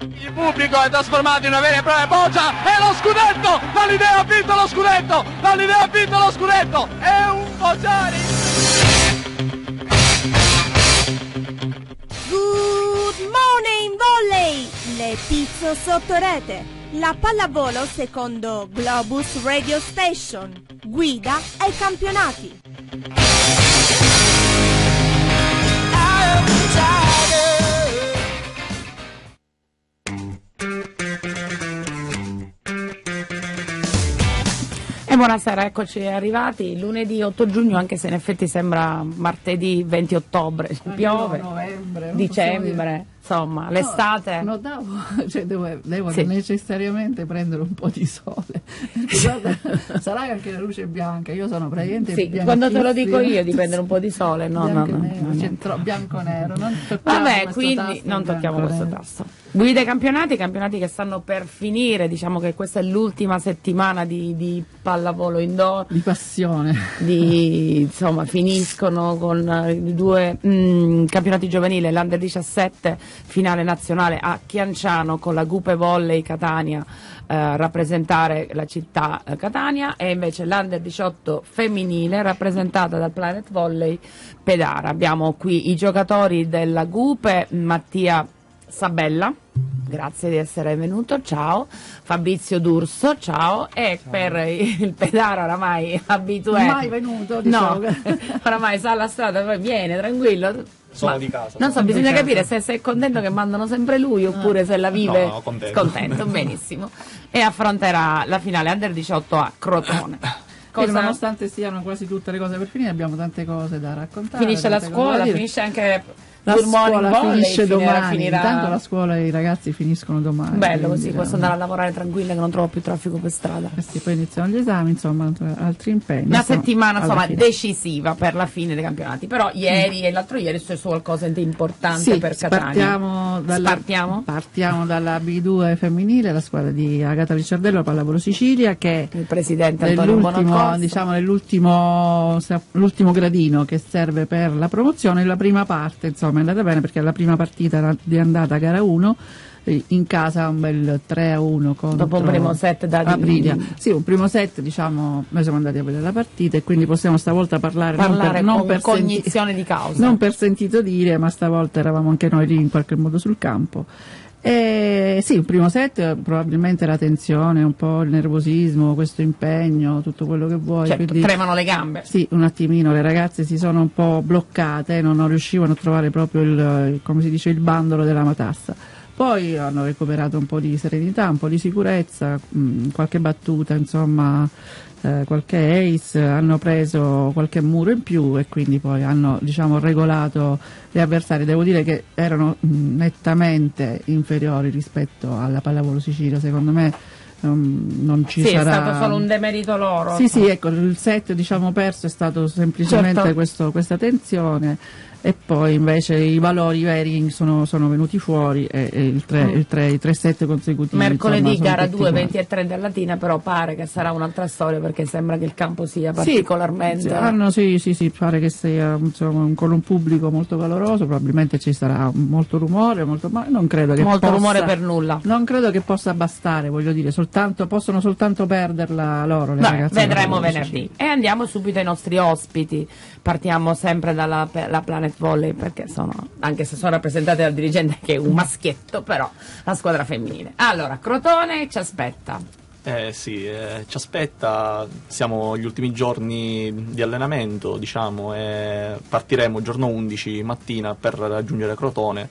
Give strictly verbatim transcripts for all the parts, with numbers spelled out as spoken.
Il pubblico è trasformato in una vera e propria boccia e lo scudetto! L'Alidea ha vinto lo scudetto! L'Alidea ha vinto lo scudetto! È un Bocciari! Good morning volley! Le pizzo sotto rete. La pallavolo secondo Globus Radio Station. Guida ai campionati. E buonasera, eccoci arrivati lunedì otto giugno, anche se in effetti sembra martedì venti ottobre, piove, novembre, dicembre, insomma, l'estate. No, notavo, cioè devo, devo Sì. necessariamente prendere un po' di sole. Guarda, sarà anche la luce bianca, io sono praticamente Sì, quando te lo dico io di prendere un po' di sole, no, no, no, bianco-nero, no, no. c'è bianco-nero, non tocchiamo Vabbè, questo quindi tasto non tocchiamo questo bianco-nero. tasto. Guida ai campionati, campionati che stanno per finire, diciamo che questa è l'ultima settimana di, di pallavolo indoor. Di passione. Di, insomma, finiscono con eh, i due mh, campionati giovanili, l'Under diciassette finale nazionale a Chianciano con la Gupe Volley Catania eh, rappresentare la città eh, Catania, e invece l'Under diciotto femminile rappresentata dal Planet Volley Pedara. Abbiamo qui i giocatori della Gupe, Mattia Sabella, grazie di essere venuto, ciao. Fabrizio D'Urso, ciao. E Ciao. Per il Pedara oramai abitué, Mai venuto, diciamo. no, oramai sa la strada, poi viene tranquillo. Sono Ma di casa. non so, Sono bisogna di casa. capire se sei contento che mandano sempre lui oppure se la vive No, no, contento. scontento, benissimo. E affronterà la finale Under diciotto a Crotone. Cosa... Cosa Nonostante siano quasi tutte le cose per finire, abbiamo tante cose da raccontare. finisce la tante cose da scuola, dire. finisce anche La Good Morning scuola Volley, finisce finirà- domani, finirà- intanto la scuola e i ragazzi finiscono domani. Bello così, quindi, posso eh, andare a lavorare tranquilla che non trovo più traffico per strada. eh sì, poi iniziano gli esami, insomma, altri impegni. Una Siamo settimana alla insomma fine. decisiva per la fine dei campionati, però ieri e l'altro ieri è successo qualcosa di importante Sì, per Catania. partiamo dalla, Spartiamo? partiamo dalla B due femminile, la squadra di Agata Ricciardello, Pallavolo Sicilia, che Il presidente Antonio nell'ultimo, Bonaccorso. diciamo, nell'ultimo l'ultimo gradino che serve per la promozione. La prima parte insomma è andata bene perché la prima partita era di andata a gara uno, in casa un bel tre a uno contro Dopo un primo set da Aprilia. Sì, un primo set, diciamo, noi siamo andati a vedere la partita e quindi possiamo stavolta parlare, parlare non per, non con per senti- cognizione di causa. non per sentito dire, ma stavolta eravamo anche noi lì in qualche modo sul campo. E sì, il primo set probabilmente la tensione, un po' il nervosismo, questo impegno, tutto quello che vuoi. Certo, quindi, tremano le gambe. sì, un attimino le ragazze si sono un po' bloccate, non, non riuscivano a trovare proprio il, il- come si dice, il bandolo della matassa. Poi hanno recuperato un po' di serenità, un po' di sicurezza, mh, qualche battuta, insomma, eh, qualche ace, hanno preso qualche muro in più e quindi poi hanno, diciamo, regolato gli avversari. Devo dire che erano mh, nettamente inferiori rispetto alla Pallavolo Sicilia, secondo me non, non ci Sì, sarà... è stato solo un demerito loro. Sì, sì, ecco, il set, diciamo, perso è stato semplicemente Certo. questo, questa tensione, e poi invece i valori veri sono, sono venuti fuori e, e il tre, il tre, i tre set consecutivi. Mercoledì insomma, sono gara tutti due, quanti. venti e tre della Latina, però pare che sarà un'altra storia perché sembra che il campo sia Sì, particolarmente... sì, hanno- sì, sì, sì, pare che sia, insomma, un- con un pubblico molto caloroso, probabilmente ci sarà molto rumore, molto, ma non credo che molto possa, rumore per nulla. non credo che possa bastare, voglio dire, soltanto, possono soltanto perderla loro le Vabbè, ragazze. vedremo della venerdì. Sicilia. E andiamo subito ai nostri ospiti. Partiamo sempre dalla pe- la Planet Volley perché sono, anche se sono rappresentate dal dirigente che è un maschietto, però la squadra femminile. Allora, Crotone ci aspetta. Eh sì, eh, ci aspetta, siamo gli ultimi giorni di allenamento, diciamo, e partiremo il giorno undici mattina per raggiungere Crotone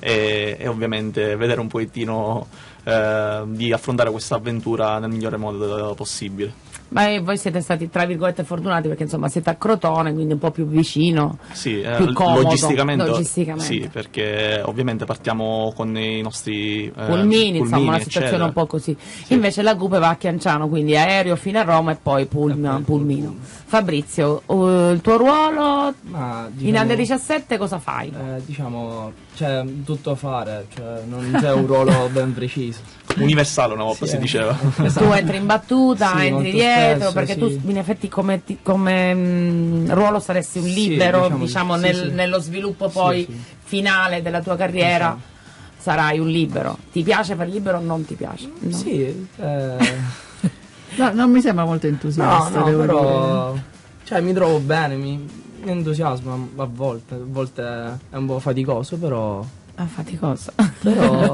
e, e ovviamente vedere un pochettino eh, di affrontare questa avventura nel migliore modo possibile. Ma eh, voi siete stati tra virgolette fortunati perché insomma siete a Crotone, quindi un po' più vicino, Sì, eh, più comodo logisticamente, logisticamente. sì, perché ovviamente partiamo con i nostri eh, Pulmini, insomma una situazione eccetera. un po' così. Invece la Gupe va a Chianciano, quindi aereo fino a Roma e poi pullman, E poi pulmino. Fabrizio, uh, il tuo ruolo Ma, in diciamo, Under diciassette cosa fai? eh, diciamo, c'è tutto a fare, cioè non c'è un ruolo ben preciso. Universale una volta Sì, si eh. diceva. Esatto. Tu entri in battuta, Sì, entri molto dietro, spesso, perché sì. tu in effetti come, ti- come mh, ruolo saresti un Sì, libero, diciamo, diciamo, sì, nel- sì. nello sviluppo poi Sì, sì. finale della tua carriera. Esatto. sarai un libero. Ti piace fare libero o non ti piace? No. Sì, eh... No, non mi sembra molto entusiasta, no, no, devo però dire. cioè, mi trovo bene, mi, mi entusiasma a volte, a volte è un po' faticoso, però... Ah, faticoso. Però...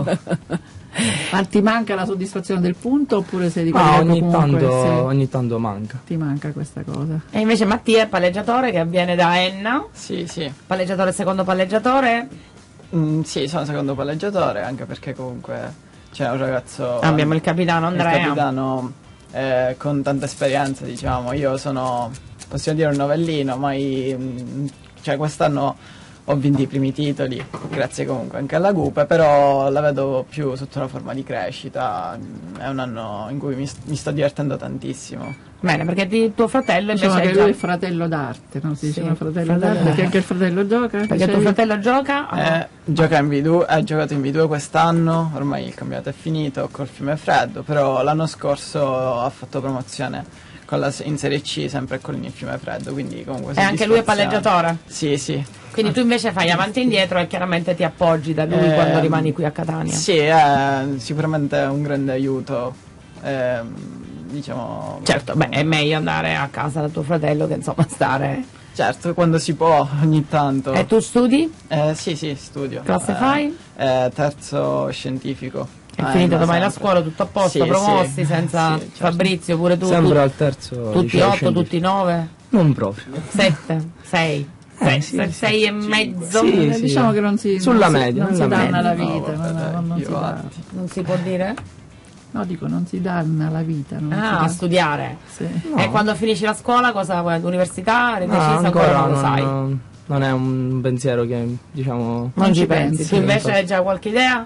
Ma ti manca la soddisfazione del punto oppure sei di quelli Ah, che ogni, comunque tanto, sì, ogni tanto manca. ti manca questa cosa? E invece Mattia è palleggiatore che avviene da Enna, Sì, sì. palleggiatore secondo palleggiatore. Mm, sì, sono secondo palleggiatore, anche perché comunque c'è un ragazzo... Abbiamo il capitano il Andrea. capitano eh, con tanta esperienza, diciamo. Io sono, possiamo dire, un novellino, ma i- mm, cioè, quest'anno ho vinto i primi titoli, grazie comunque anche alla Gupe, però la vedo più sotto una forma di crescita. È un anno in cui mi, mi sto divertendo tantissimo. Bene, perché di tuo fratello invece Diciamo è che già... lui è fratello d'arte, no? Si Sì, diceva fratello fratello d'arte, d'arte. perché anche il fratello gioca. Perché dicevi? tuo fratello gioca? Ah, Eh, gioca in B due, ha giocato in B due quest'anno, ormai il campionato è finito col Fiumefreddo, però l'anno scorso ha fatto promozione con la, in Serie C sempre con il Fiumefreddo, quindi comunque E anche lui è soddisfazione. palleggiatore? Sì, sì. Quindi tu invece fai avanti e indietro e chiaramente ti appoggi da lui Ehm, quando rimani qui a Catania. Sì, è sicuramente un grande aiuto, ehm, diciamo... Certo, beh, è meglio andare a casa da tuo fratello che insomma stare. Certo, quando si può, ogni tanto. E tu studi? Eh, sì, sì, studio. Classe Eh, fai? eh, terzo scientifico. È Eh, finita ma domani la sempre. scuola, tutto a posto, Sì, promossi sì. senza Sì, certo. Fabrizio pure tu. Sempre tu- al terzo tutti liceo otto, scientifico. tutti nove, Non proprio. sette, sei. Eh, Sei, sì, sei, sì. sei e mezzo. Sì, Eh, sì. diciamo che non si, Sulla non si- media, non si sulla danna la media. vita, No, no, vabbè, no, dai, non io si dà. avanti. Non si può dire? No, dico, non si danna la vita. Non Ah, a si studiare. dà- sì. E quando finisci la scuola cosa vuoi? L'università? Hai No, deciso? ancora non lo sai? non, non è un pensiero che, diciamo... Non ci ci pensi. pensi, Tu invece sì. hai già qualche idea?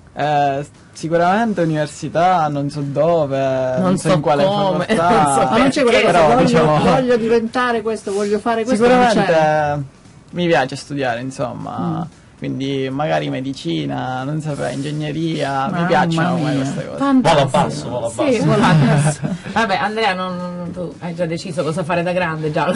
Eh, sicuramente università, non so dove, non, so so in quale come, facoltà, non so Ma non c'è quella Perché? cosa, però, voglio, diciamo, voglio diventare questo, voglio fare questo. non c'è. sicuramente mi piace studiare, insomma, quindi magari medicina, non saprei, ingegneria, Mamma mi piacciono mia. come queste cose. Volo a basso, volo a basso. Sì, volo a basso. Vabbè, Andrea, non, non- tu hai già deciso cosa fare da grande, già.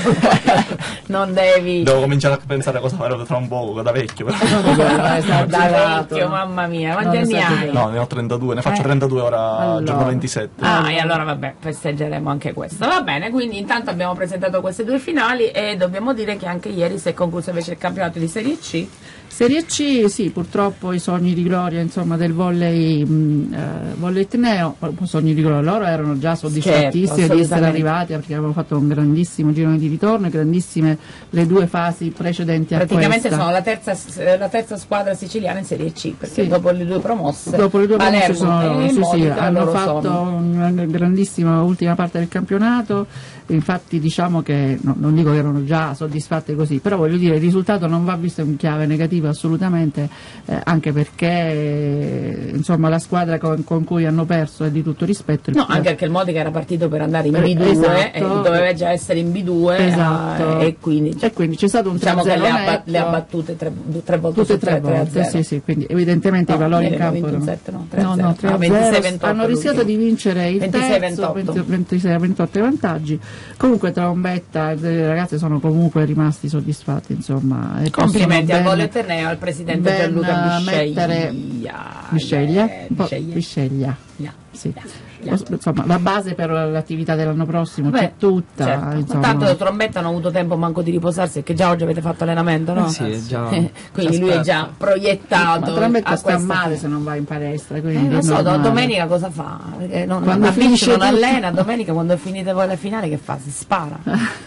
Non devi. Devo cominciare a pensare a cosa farò tra un poco, da vecchio. però. Da esagerato. vecchio, mamma mia, quanti Non anni esagerato. hai? No, ne ho trentadue, ne faccio Eh. trentadue ora, Allora. giorno ventisette. Ah, e allora vabbè, festeggeremo anche questo. Va bene, quindi intanto abbiamo presentato queste due finali e dobbiamo dire che anche ieri si è concluso invece il campionato di Serie C. Serie C, sì, purtroppo i sogni di gloria, insomma, del volley, mh, eh, volley Etneo, eh, sogni di gloria, loro erano già soddisfattissimi Certo, di essere assolutamente. arrivati perché avevano fatto un grandissimo girone di ritorno e grandissime le due fasi precedenti a Praticamente questa. sono la terza, la terza squadra siciliana in Serie C, perché Sì. dopo le due promosse, Dopo le due promosse Palermo sono loro, e sì, sì, Modica, hanno loro fatto sono. una grandissima ultima parte del campionato, infatti diciamo che, no, non dico che erano già soddisfatte così, però voglio dire il risultato non va visto in chiave negativa assolutamente, eh, anche perché eh, insomma la squadra con, con cui hanno perso è di tutto rispetto. il- No, anche perché il Modica era partito per andare in Eh, B due esatto. e doveva già essere in B due, Esatto. eh, e quindi E quindi c'è stato un diciamo che tre a zero le ha, ba- netto. le ha battute tre, tre volte Tutte su e tre tre, tre a volte, zero. sì, sì, quindi evidentemente No, i valori in ieri aveva campo vinto erano- in sette, no, tre a no, zero. no, tre a Ah, ventisei zero. ventotto hanno rischiato l'ultimo. di vincere il ventisei terzo, ventotto. venti ventisei a ventotto i vantaggi. Comunque Trombetta, le ragazze sono comunque rimasti soddisfatti, insomma. e Complimenti possono al ben- Volley Etneo e al presidente ben, Gianluca eh, mettere- Bisceglia. Bisceglia? Eh, Un po' Bisceglia. Bisceglia, Yeah. sì. Yeah. Insomma, la base per l'attività dell'anno prossimo Beh, c'è tutta. certo. Insomma. Tanto Trombetta hanno avuto tempo manco di riposarsi, che già oggi avete fatto allenamento, no? Eh sì, è già- Quindi lui è già proiettato Ma Trombetta a sta questa male se non va in palestra. Eh, Quindi lo è so, do- normale. domenica cosa fa? Perché non, Quando la finisce Beach non tutto. allena, domenica quando finite voi la finale che fa? Si spara.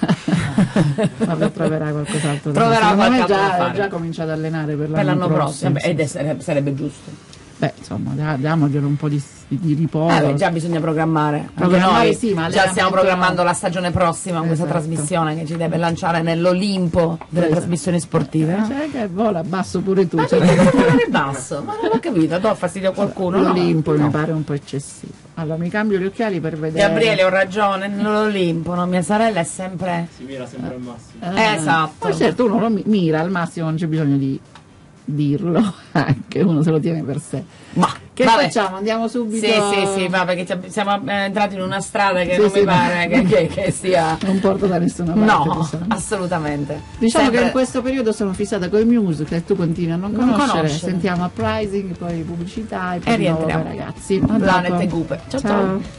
Vabbè, troverà qualcos'altro da Troverà fare. Secondo me qualcos'altro da già, fare. è già cominciato ad allenare per l'anno, Per l'anno prossimo, prossimo. Beh, ed è- sì. sarebbe, sarebbe giusto. Beh, insomma, da- diamoglielo un po' di, di riposo. Eh, beh, già bisogna programmare. Anche Programmare noi sì, ma già stiamo allenamento programmando no. la stagione prossima con questa Esatto. trasmissione che ci deve lanciare nell'Olimpo delle Esatto. trasmissioni sportive. Eh, cioè che vola basso pure tu. Ma cioè, perché devo parlare basso? Ma non ho capito, do fastidio a qualcuno? No. L'Olimpo No. mi pare un po' eccessivo. Allora mi cambio gli occhiali per vedere. Gabriele, ho ragione, nell'Olimpo, no? Mia sorella è sempre... Si mira sempre al massimo. Eh, Esatto. Ma certo, uno lo mi- mira, al massimo non c'è bisogno di dirlo, anche uno se lo tiene per sé. Ma Che Vabbè. facciamo? Andiamo subito? Sì, sì, sì, va, perché ci- siamo eh, entrati in una strada che Sì, non sì, mi no. pare che, che- che sia... Non porto da nessuna parte. No, diciamo. assolutamente. Diciamo Sempre- che in questo periodo sono fissata con i music che tu continui a non Non conoscere. conoscere. Sentiamo Uprising, poi pubblicità e poi E di nuovo rientriamo. con i ragazzi. A Planet dopo. e Gupe. Ciao, ciao. Ciao.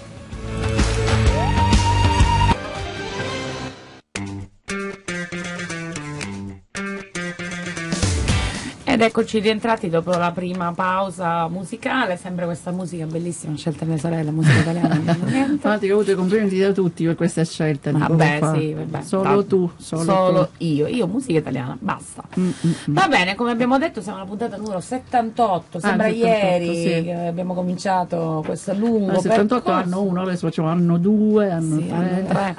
Ed eccoci rientrati dopo la prima pausa musicale, sempre questa musica bellissima, scelta mia sorella, musica italiana. non dico niente. Infatti ho avuto i complimenti da tutti per questa scelta. di Vabbè, poco fa. sì, vabbè. Solo Tanto. tu, solo, Solo tu. io, io musica italiana, basta. Mm, mm, mm. Va bene, come abbiamo detto siamo alla puntata numero settantotto, sembra Ah, settantotto, ieri sì. che abbiamo cominciato questo lungo Al settantotto percorso. anno uno, adesso facciamo anno due, anno Sì, tre. hanno tre.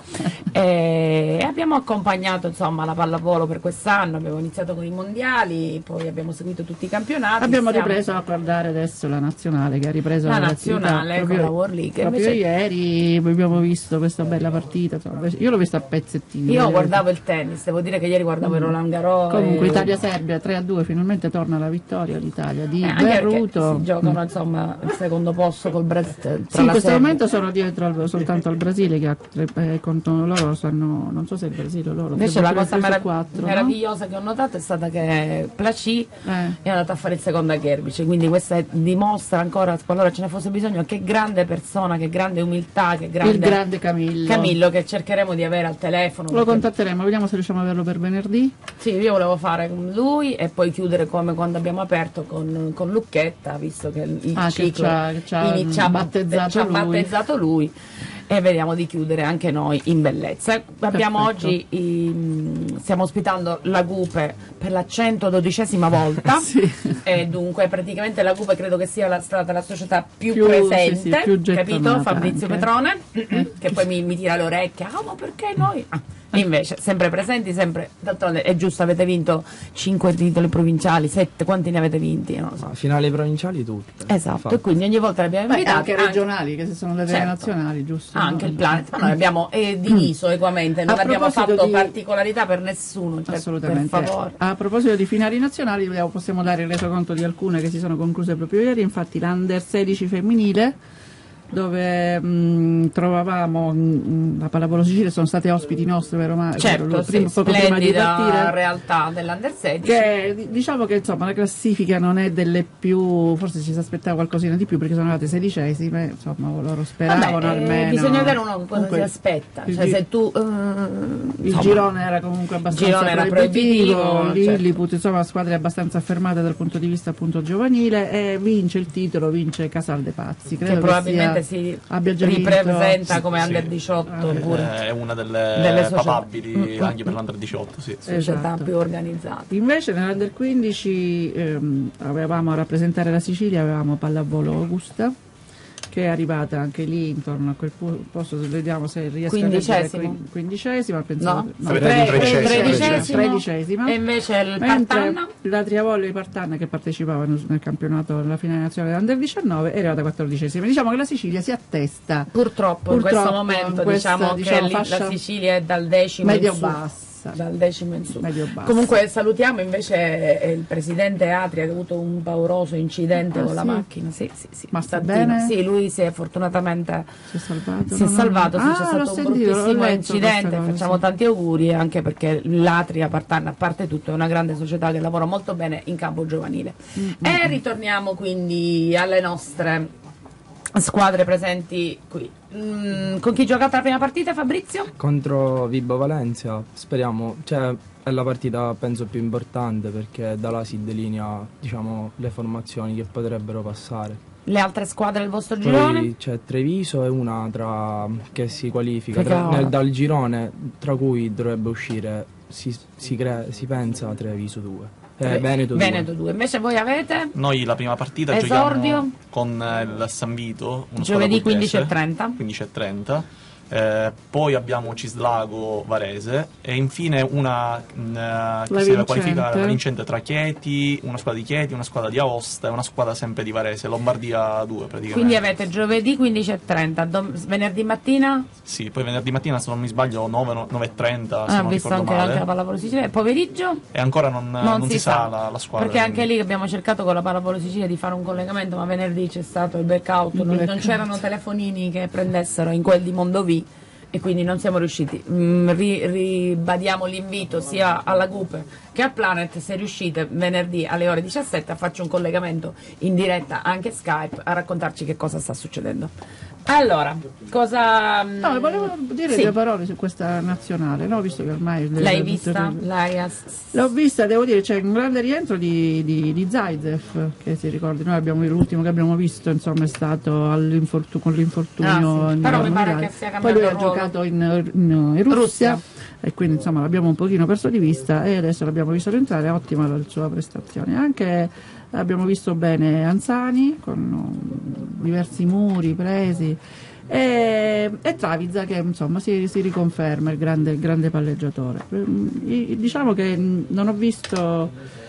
E abbiamo accompagnato insomma la pallavolo per quest'anno, abbiamo iniziato con i mondiali, poi abbiamo seguito tutti i campionati. Abbiamo Siamo- ripreso a guardare adesso la nazionale che ha ripreso La l'attività nazionale proprio, con la World League. proprio Invece- ieri abbiamo visto questa bella partita, insomma, io l'ho vista a pezzettini. Io voglio guardavo il tennis, devo dire che ieri guardavo il Roland Garros. Comunque e- Italia-Serbia tre a due, finalmente torna la vittoria l'Italia di Eh, anche perché Berruto. si giocano insomma il secondo posto col Brasile. tra Sì, in la questo Serbia. momento sono dietro al- soltanto al Brasile che ha tre, eh, contro loro sanno, non so se il Brasile o loro. Invece la dovrebbero cosa aver merav- preso quattro, no? meravigliosa che ho notato è stata che Placì Eh. è andata a fare il secondo a Gerbic, quindi questa è- dimostra ancora, qualora ce ne fosse bisogno, che grande persona, che grande umiltà, che grande, Il grande Camillo. Camillo, che cercheremo di avere al telefono. Lo perché- contatteremo, vediamo se riusciamo a averlo per venerdì. Sì, io volevo fare con lui e poi chiudere come quando abbiamo aperto con, con Lucchetta, visto che il Ah, che ciclo ci ha- che ci ha inizia- battezzato ci ha lui. battezzato lui e vediamo di chiudere anche noi in bellezza. Abbiamo Perfetto. oggi, i- stiamo ospitando la Gupe per la centododicesima volta Sì. e dunque praticamente la Gupe credo che sia la, stata la società più, Più- presente, sì, sì, più capito? gettonata Fabrizio anche. Petrone, che poi mi, mi tira le orecchie, ah ma perché noi? Ah, invece sempre presenti, sempre, d'altronde è giusto, avete vinto cinque titoli provinciali, sette, quanti ne avete vinti? Non lo so. Ma finali provinciali tutte. Esatto, Infatti. e quindi ogni volta le abbiamo Beh, invitate. anche regionali, che se sono le vere Certo. nazionali, giusto? Anche il Planet, ma noi abbiamo eh, diviso equamente, non A abbiamo proposito fatto di- particolarità per nessuno, cioè, Assolutamente. per favore. A proposito di finali nazionali, vediamo, possiamo dare il resoconto di alcune che si sono concluse proprio ieri, infatti l'Under sedici femminile, dove mh, trovavamo mh, la pallavolo Sicilia, sono state ospiti nostri, vero Mario? Certo, sì, prima, poco prima di splendida partire. realtà dell'Under sedici. Che di- diciamo che insomma la classifica non è delle più, forse ci si aspettava qualcosina di più perché sono arrivate sedicesime, insomma loro speravano Vabbè, eh, almeno. bisogna vedere uno cosa Comunque, si aspetta, il cioè gi- se tu eh, il insomma, girone era comunque abbastanza girone era proibitivo, proibitivo, l'Illiput, insomma squadre abbastanza affermate dal punto di vista appunto giovanile, e vince il titolo, vince Casal de Pazzi, credo che probabilmente sia, si abbia già vinto- ripresenta come Sì. under diciotto Ah, pure Eh, è una delle, Delle società. papabili anche per l'Under diciotto, sì. società Esatto. più organizzate. Invece nell'Under quindici ehm, avevamo a rappresentare la Sicilia, avevamo Pallavolo Augusta, che è arrivata anche lì intorno a quel pu- posto, vediamo se riesco Quindicesimo. a leggere, quin- quindicesima, pensavo, No, no, Tre- tre- tredicesima. tredicesimo. tredicesima. E invece il Mentre Partanna? la Triavolle Partanna, che partecipavano nel campionato della finale nazionale Under diciannove, è arrivata quattordicesima. Diciamo che la Sicilia si attesta Purtroppo, in questo Purtroppo, momento in questa, diciamo, diciamo, che lì fascia la Sicilia è dal decimo in su. medio-bassa. Dal decimo in su. Medio-bassa. Comunque salutiamo invece eh, il presidente Atria che ha avuto un pauroso incidente Ah, con la sì? macchina. Sì, sì, sì. Ma sta Santino. bene? Sì, lui si è fortunatamente Si è salvato? si è No, no, salvato, no. sì, Ah, c'è l'ho stato un sentito, l'ho bruttissimo letto incidente, questa cosa, facciamo sì. tanti auguri anche perché l'Atria Partanna, a parte tutto, è una grande società che lavora molto bene in campo giovanile. Mm, E ritorniamo quindi alle nostre squadre presenti qui. Mm, con chi ha giocato la prima partita, Fabrizio? Contro Vibo Valencia, speriamo, cioè è la partita penso più importante perché da là si delinea diciamo le formazioni che potrebbero passare. Le altre squadre del vostro girone? Poi c'è Treviso e una tra che si qualifica Che tra- cavolo. nel- dal girone tra cui dovrebbe uscire si, si, crea- si pensa Treviso due. Eh, Veneto due. Veneto due. Invece voi avete? Noi la prima partita Esordio? giochiamo con eh, il San Vito, una Giovedì squadra pugliese, quindici e trenta. quindici e trenta. Eh, poi abbiamo Cislago Varese e infine una mh, che La si deve vincente. qualificare la vincente tra Chieti, una squadra di Chieti, una squadra di Aosta e una squadra sempre di Varese, Lombardia due praticamente. Quindi avete giovedì quindici e trenta, dom- venerdì mattina? Sì, poi venerdì mattina se non mi sbaglio nove e trenta, se Ah, ho non visto ricordo anche, male. anche la pallavolo Sicilia. E pomeriggio? E ancora non, non si, sa la, la squadra. Perché anche quindi. lì abbiamo cercato con la pallavolo Sicilia di fare un collegamento, ma venerdì c'è stato il blackout, non, non c'erano telefonini che prendessero in quel di Mondovì e quindi non siamo riusciti. Mm, ri- ribadiamo l'invito sia alla G U P che al Planet, se riuscite venerdì alle ore diciassette a farci un collegamento in diretta anche Skype a raccontarci che cosa sta succedendo. Allora, cosa... No, volevo dire sì. due parole su questa nazionale, no? Visto che ormai... le- L'hai le- vista? tutte- L'hai ass- L'ho vista, devo dire, c'è un grande rientro di, di, di Zaitsev, che si ricordi, noi abbiamo, l'ultimo che abbiamo visto insomma è stato all'infortu- con l'infortunio Ah, sì. in Però mi pare mondiale. che sia Poi cambiato lui ha ruolo. giocato in, in- in Russia, Russia. e quindi insomma l'abbiamo un pochino perso di vista e adesso l'abbiamo visto rientrare, ottima la sua prestazione. Anche abbiamo visto bene Anzani con um, diversi muri presi. E, e Travizza che insomma si, si riconferma il grande, il grande palleggiatore. I- diciamo che mh, non ho visto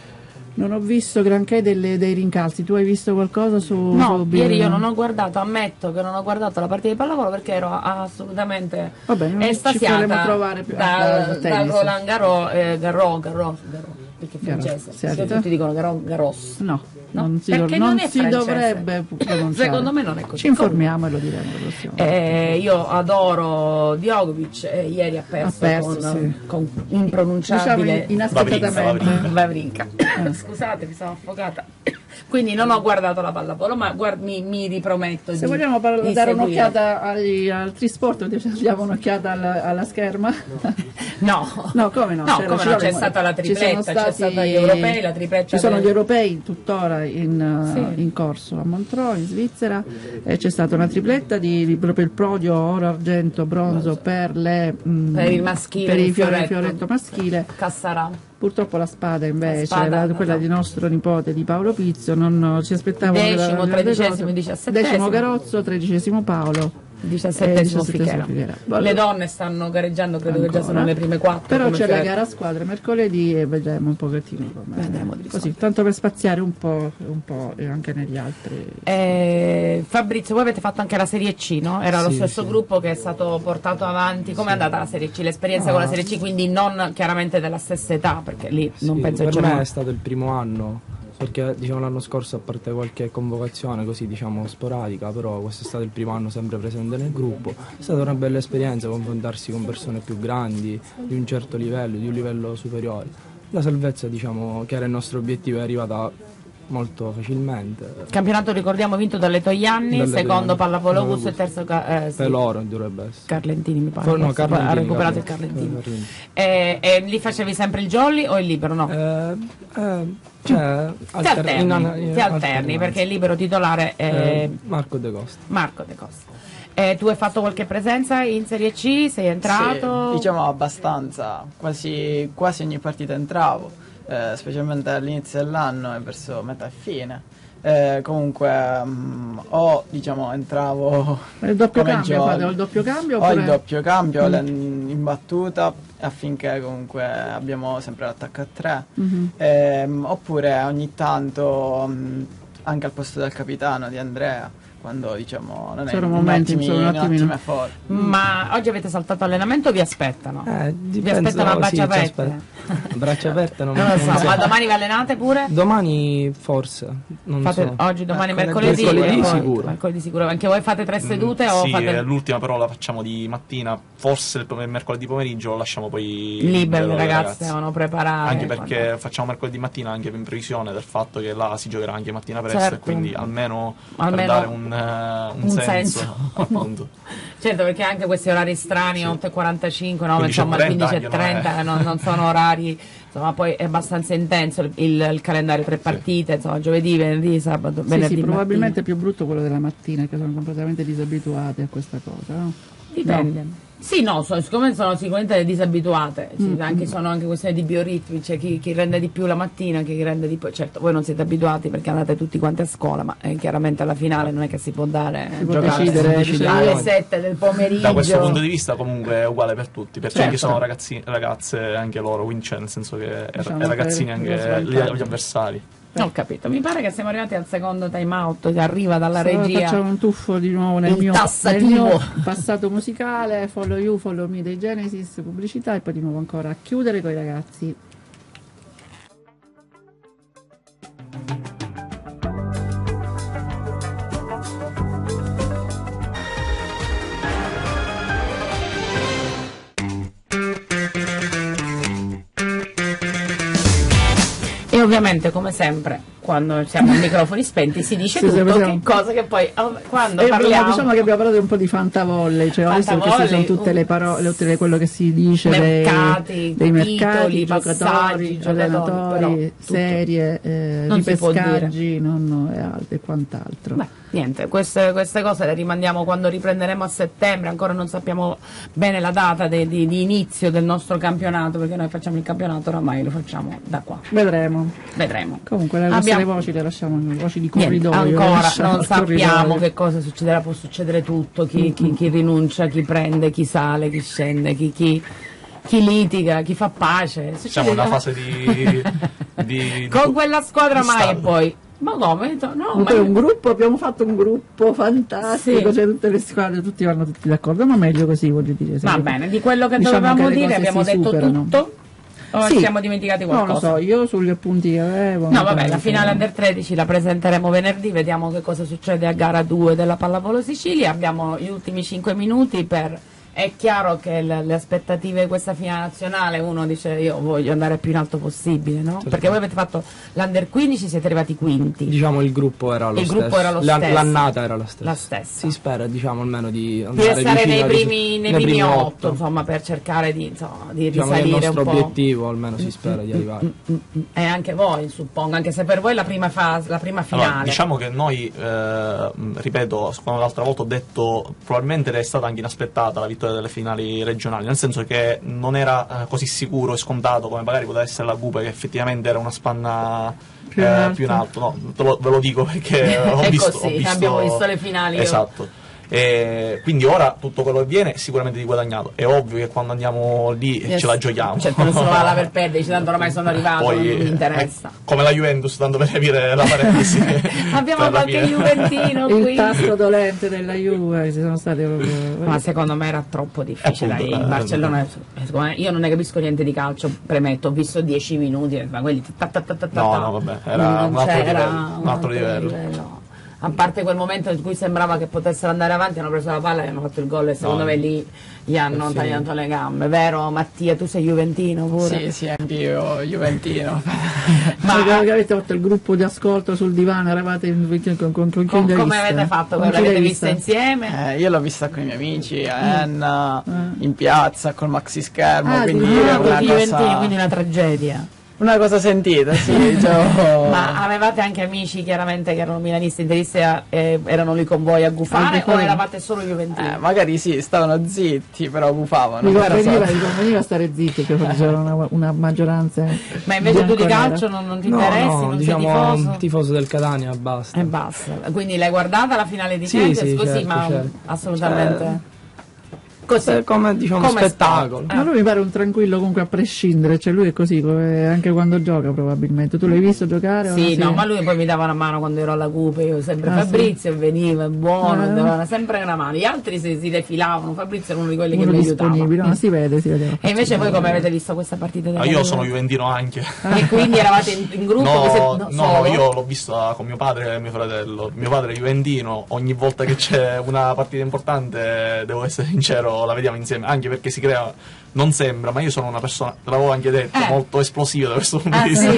non ho visto granché delle- dei rincalzi. Tu hai visto qualcosa su, No, su ieri io Bill- non ho guardato, ammetto che non ho guardato la partita di pallavolo perché ero assolutamente Vabbè, non ci estasiata faremo trovare più- dal, ah, dal tennis. Roland Garros, eh, Garros, Garros, Garros, perché è Garros, francese, certo. sì, tutti dicono Garros, Garros. No, No, non si, perché non non è si francese. dovrebbe pronunciare. Secondo me non è così. Ci informiamo e lo diremo la prossima volta. Eh, io adoro Djokovic e ieri ha perso, Ha perso, con, sì. con impronunciabile Diciamo inaspettatamente. Vavrinka, Vavrinka. Scusate, mi sono affogata. Quindi non ho guardato la pallavolo, ma guard- mi, mi riprometto Se di vogliamo par- di dare seguire. un'occhiata agli altri sport, diamo un'occhiata alla, alla scherma. No, No, come no? No, C'era- come ci no, sono- c'è stata la ci tripletta, sono c'è stati- stata gli europei, la tripletta Ci sono del- gli europei tuttora in, uh, Sì. in corso a Montreux, in Svizzera, e c'è stata una tripletta di, di proprio il podio oro, argento, bronzo per le mh, Per il maschile, per il il fiore- fioretto. fioretto maschile. Cassarà. Purtroppo la spada invece, spada, la- quella no. di nostro nipote di Paolo Pizzo, non ci aspettavamo Decimo, della- della tredicesimo, cosa. diciassettesimo. Decimo Garozzo, tredicesimo Paolo. diciassettesimo Eh, Fichera. Fichera. Le donne stanno gareggiando, credo che già Ancora. sono le prime quattro. Però come c'è la Fiore- gara a squadre mercoledì e vedremo un pochettino come. Vedremo di Così, tanto per spaziare un po', un po' e anche negli altri. Eh, Fabrizio, voi avete fatto anche la Serie C, no? Era lo Sì, stesso sì. gruppo che è stato portato avanti. Com'è andata la Serie C? L'esperienza con la Serie C, quindi non chiaramente della stessa età, perché lì non Sì, penso per che me c'era. è stato il primo anno, perché diciamo l'anno scorso, a parte qualche convocazione così diciamo sporadica, però questo è stato il primo anno sempre presente nel gruppo. È stata una bella esperienza confrontarsi con persone più grandi, di un certo livello, di un livello superiore. La salvezza, diciamo, che era il nostro obiettivo, è arrivata molto facilmente. Il campionato, ricordiamo, vinto dalle Togliani, Dalle secondo Togliani. Pallavolo Pallavolo e terzo ca- eh, sì, Per loro dovrebbe essere. Carlentini, mi pare. For- no, forse, ha Carlentini, recuperato il Carlentini. Carlentini. Carlentini. E, e lì facevi sempre il jolly o il libero? No. Eh, eh, cioè, ti alter- alterni, in- in ti alterni alternanza. perché il libero titolare è Eh, Marco De Costa. Marco De Costa. Eh, tu hai fatto qualche presenza in Serie C? Sei entrato? Sì, diciamo abbastanza, quasi, quasi ogni partita entravo, eh, specialmente all'inizio dell'anno e verso metà e fine. Eh, comunque mm, o diciamo entravo Il doppio come cambio, jolly, fate il doppio cambio o oppure... il doppio cambio Mm. le- in battuta affinché comunque abbiamo sempre l'attacco a tre. Mhm. Ehm, oppure ogni tanto mh, anche al posto del capitano di Andrea, quando diciamo non è C'era un in momento, attimi, insomma, un in attimino. attimi è fuori. Ma oggi avete saltato allenamento o vi aspettano? Eh, vi dipende, aspettano a no, braccia sì, ci aperte? aspetta. Braccia aperte non, Non lo so, non ma domani vi allenate pure? Domani forse, non Fate so. oggi, domani, Eh, mercoledì? mercoledì e poi- sicuro. mercoledì sicuro. Anche voi fate tre sedute o sì, fate eh, l'ultima però la facciamo di mattina, forse il pom- mercoledì pomeriggio lo lasciamo poi libero? Le ai ragazze devono preparare. Anche perché quando- facciamo mercoledì mattina anche in previsione del fatto che là si giocherà anche mattina presto, Certo. e quindi almeno, Almeno per dare un, eh, un un senso, senso. appunto. Certo, perché anche questi orari strani, Sì. otto e quarantacinque, no, quindici e insomma trenta quindici e anche non è- trenta non, non sono orari, insomma poi è abbastanza intenso il, il- il calendario, tre partite, insomma giovedì, venerdì, sabato, Sì, venerdì sì, probabilmente mattina. è più brutto quello della mattina, che sono completamente disabituati a questa cosa, no? Dipende. No. Sì, no, so, siccome sono sicuramente disabituate, mm. anche, sono anche questioni di bioritmi, c'è chi, chi rende di più la mattina, chi rende di più, certo voi non siete abituati perché andate tutti quanti a scola, ma eh, chiaramente alla finale non è che si può dare si può decidere, decidere alle sette del pomeriggio. Da questo punto di vista comunque è uguale per tutti, perché certo. Anche sono ragazzi, ragazze anche loro, quindi c'è nel senso che diciamo è ragazzini anche gli, gli avversari. Ho capito, mi pare che siamo arrivati al secondo time out che arriva dalla so, regia. Facciamo un tuffo di nuovo nel mio, nel mio passato musicale, Follow You, Follow Me dei Genesis, pubblicità e poi di nuovo ancora a chiudere con i ragazzi. E ovviamente, come sempre, quando siamo a microfoni spenti si dice sì, tutto, che cosa che poi quando e parliamo... Diciamo che abbiamo parlato un po' di fantavolley, cioè adesso queste sono tutte le parole, tutte quello che si dice mercati, dei, dei titoli, mercati, passaggi, giocatori, allenatori, serie, eh, ripescaggi non, e, alt- e quant'altro. Beh, niente, queste, queste cose le rimandiamo quando riprenderemo a settembre, ancora non sappiamo bene la data de, di, di inizio del nostro campionato, perché noi facciamo il campionato oramai lo facciamo da qua. Vedremo. Vedremo. Comunque le nostre Abbiamo... voci le lasciamo, voci di corridoio. Niente, ancora non sappiamo corridoio. Che cosa succederà, può succedere tutto, chi, chi, chi rinuncia, chi prende, chi sale, chi scende, chi, chi, chi litiga, chi fa pace. Succede Siamo in una fase di... di con di, quella squadra di mai stato. E poi... Ma come? No, ma un gruppo, abbiamo fatto un gruppo fantastico, sì. Cioè tutte le squadre, tutti vanno tutti d'accordo, ma meglio così, voglio dire. Va bene, di quello che diciamo dovevamo che dire abbiamo detto superano. Tutto. O sì. Siamo dimenticati qualcosa? Non lo so, io sugli appunti che avevo. No, vabbè, la finale Under tredici la presenteremo venerdì, vediamo che cosa succede a gara due della Pallavolo Sicilia. Abbiamo gli ultimi cinque minuti per... È chiaro che le, le aspettative di questa finale nazionale, uno dice io voglio andare più in alto possibile, no? Certo. Perché voi avete fatto l'Under quindici, siete arrivati quinti. Diciamo il gruppo era lo il stesso. Gruppo era lo La, stesso. L'annata era la stessa. La stessa. Si spera, diciamo, almeno di andare di stare nei primi, nei nei primi primi otto, otto, insomma, per cercare di, insomma, di diciamo risalire un po'. È il nostro obiettivo, almeno si spera mm, di arrivare. Mm, mm, mm. E anche voi, suppongo, anche se per voi è la prima fase, la prima finale. Allora, diciamo che noi, eh, ripeto, come l'altra volta ho detto, probabilmente è stata anche inaspettata la vittoria delle finali regionali, nel senso che non era eh, così sicuro e scontato come magari poteva essere la Gupe, che effettivamente era una spanna più, eh, in, alto. più in alto. No, te lo, ve lo dico perché ho, visto, così, ho visto abbiamo visto le finali. Esatto. Io. E quindi ora tutto quello che viene è sicuramente di guadagnato. È ovvio che quando andiamo lì yes. ce la giochiamo. Certo, nessuno va là per perdere, dice tanto ormai sono arrivato, poi, non mi interessa. Eh, come la Juventus, tanto per capire la parentesi. Abbiamo qualche Juventino qui. Il tasto dolente della Juve, ci sono stati proprio... Ma secondo me era troppo difficile. Appunto, il Barcellona, eh, io non ne capisco niente di calcio, premetto, ho visto dieci minuti, ma quelli ta ta ta ta ta. No, no, vabbè, era un altro livello. Un altro livello. livello. A parte quel momento in cui sembrava che potessero andare avanti, hanno preso la palla e hanno fatto il gol e secondo no, me lì gli hanno sì. tagliato le gambe, vero Mattia? Tu sei juventino pure? Sì, sì, anch'io juventino. Ma che avete fatto il gruppo di ascolto sul divano, eravate in, con, con, con, con come avete fatto? Con l'avete vista insieme? Eh, io l'ho vista con i miei amici a Enna, mm. in piazza col maxi schermo, ah, quindi no, è una cosa... cosa... quindi una tragedia. Una cosa sentita, sì. Diciamo... Ma avevate anche amici chiaramente che erano milanisti, interisti e erano lì con voi a gufare o eravate solo juventini? Eh, magari sì, stavano zitti, però gufavano. Mi conveniva, mi conveniva stare zitti perché c'era una, una maggioranza. Ma invece tu di calcio non, non ti no, interessi? No, non diciamo sei tifoso? tifoso del Catania, basta. E basta. Quindi l'hai guardata la finale di sì, Champions? Sì, così, certo, ma certo. assolutamente... Cioè... Così. come diciamo come spettacolo. Ma lui mi pare un tranquillo comunque a prescindere, cioè lui è così anche quando gioca probabilmente. Tu l'hai visto giocare? Sì, no, no, ma lui poi mi dava una mano quando ero alla Cupe, io sempre ah, Fabrizio sì. veniva, è buono, ah, davano sempre una mano. Gli altri si, si defilavano, Fabrizio era uno di quelli uno che mi aiutava. No, si vede, si vede. E invece voi come avete visto questa partita della ah, io sono juventino anche. E quindi eravate in, in gruppo? No, siete, no, no io l'ho vista con mio padre e mio fratello. Mio padre è juventino, ogni volta che c'è una partita importante, devo essere sincero, quando la vediamo insieme, anche perché si crea, non sembra, ma io sono una persona, te l'avevo anche detto, Eh. molto esplosiva da questo punto Ah, di vista. sì?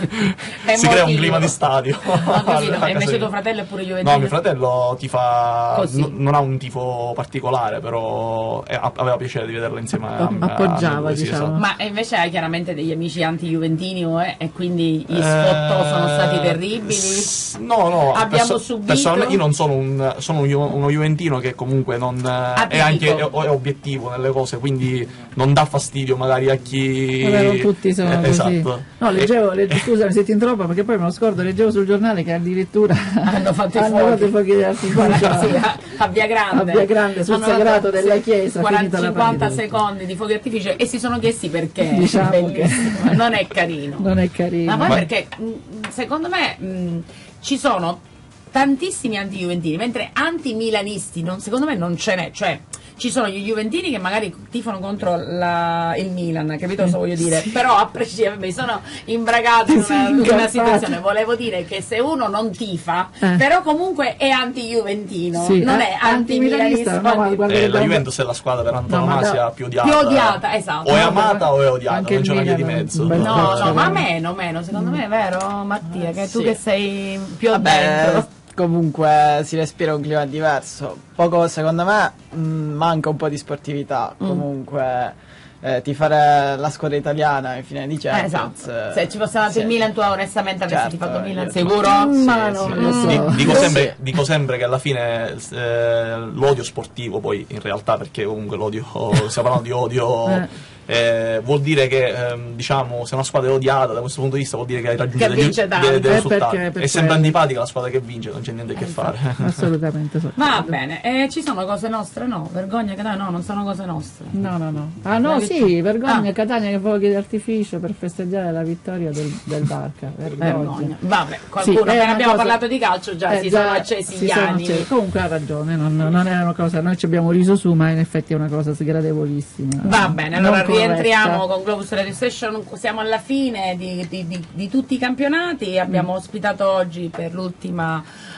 Si crea un Emotivo. clima di stadio. Ho capito. alla E casa invece mia. tuo fratello è pure juventino? No, mio fratello ti fa Così. n- non ha un tifo particolare, però eh, aveva piacere di vederlo insieme a me. Appoggiava, a lui, sì, diciamo. esatto. Ma invece hai chiaramente degli amici anti-juventini eh, e quindi gli Eh, sfottò sono stati terribili? s- No, no, Abbiamo subito- personalmente io non sono un sono un ju- uno juventino che comunque non eh, è anche è, è obiettivo nelle cose, quindi non dà fastidio magari a chi Vabbè, non tutti sono eh, così. esatto. No, leggevo, leggevo, scusami se ti interrompo perché poi me lo scordo, leggevo sul giornale che addirittura Hanno fatto i hanno fuochi. fatto i fuochi d'artificio Sì, a, a Via Grande, A Via Grande, sul Hanno sagrato dato, della sì, chiesa, quaranta finita la cinquanta partita. secondi di fuochi d'artificio e si sono chiesti perché. Diciamo che- Bellissimo, non è carino. non è carino. Ma poi perché mh, secondo me mh, ci sono tantissimi anti-juventini, mentre anti-milanisti non, secondo me non ce n'è, cioè ci sono gli juventini che magari tifano contro la- il Milan, capito cosa voglio dire? Però a prescindere, mi sono imbragato in una, in una incappata. situazione, volevo dire che se uno non tifa, Eh. però comunque è anti-juventino, Sì, non eh, è anti-milanista. antimilanista, no, ma guarda Eh, che la da- Juventus è la squadra per antonomasia No, ma da- più odiata. più odiata, esatto. O è No, amata o è odiata, anche non il c'è una via di Milan è un mezzo. bel No, calcio, no, ma eh. meno, meno, secondo me è vero Mattia, che tu Sì. che sei più Vabbè, dentro. comunque si respira un clima diverso. Poco, secondo me, mh, manca un po' di sportività. Mm. Comunque, eh, tifare la squadra italiana in fine di Eh, Champions. esatto. eh, Se ci fosse andato sì. il Milan, tu onestamente avresti Certo, tifato Milan, io- sicuro? Ma Sì, no, sì. lo so. Di- dico, Sì. sempre, dico sempre che alla fine eh, l'odio sportivo, poi in realtà, perché comunque l'odio, stiamo parlando di odio, Eh. eh, vuol dire che ehm, diciamo se una squadra è odiata da questo punto di vista vuol dire che hai raggiunto Che degli, vince tanto. dei, dei Eh, risultati. perché- per È sempre quello. antipatica la squadra che vince, non c'è niente a che fare. Assolutamente sì. Va bene, e ci sono cose nostre? No, vergogna che dai, no, non sono cose nostre. No, no, no. Ah no, La sì, vittoria. vergogna, Ah. Catania che fuochi d'artificio per festeggiare la vittoria del, del Barca. Vergogna. Vergogna. Vabbè, qualcuno, Sì, è appena una abbiamo cosa- parlato di calcio già Eh, si già sono accesi si gli sono animi. accesi. Comunque ha ragione, non, non è una cosa, noi ci abbiamo riso su, ma in effetti è una cosa sgradevolissima. Va bene, non allora corretta. rientriamo con Globus Radio Station, siamo alla fine di, di- di- di tutti i campionati, abbiamo ospitato oggi per l'ultima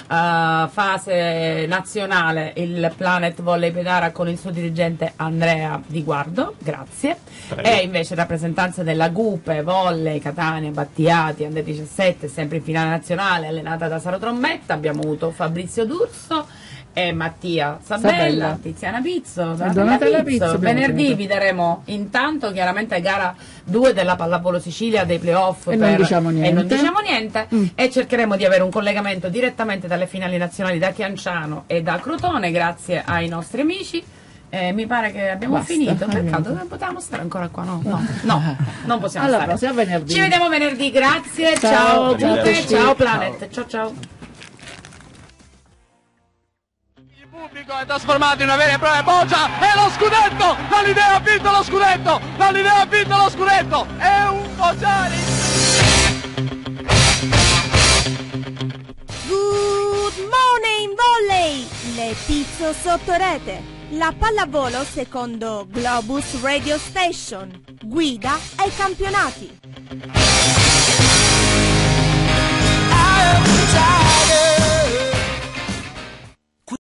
eh, fase nazionale il Planet Volley Pedara con il suo dirigente Andrea Di Guardo, grazie, Prego. e invece rappresentanza della Gupe, Volley, Catania, Battiati, Under diciassette, sempre in finale nazionale, allenata da Saro Trombetta, abbiamo avuto Fabrizio D'Urso e Mattia Sabella, Sabella. Tiziana Pizzo, Donatella Donatella Pizzo Pizzo. abbiamo Venerdì tenuto. vi daremo intanto chiaramente gara due della Pallavolo Sicilia dei playoff E non diciamo niente. e non diciamo niente Mm. e cercheremo di avere un collegamento direttamente dalle finali nazionali da Chianciano e da Crotone grazie ai nostri amici. Eh, mi pare che abbiamo Basta, finito. abbiamo. Peccato, non potevamo stare ancora qua, no? No, no, non possiamo Alla stare. prossima, venerdì. Ci vediamo venerdì, grazie, Ciao, ciao Gupe, arrivederci. ciao Planet, ciao ciao. Il pubblico è trasformato in una vera e propria boccia e lo scudetto! L'Alidea ha vinto lo scudetto! L'Alidea ha vinto lo scudetto! È un bocciare! Good morning volley! Le pizzo sotto rete. La pallavolo secondo Globus Radio Station. Guida ai campionati.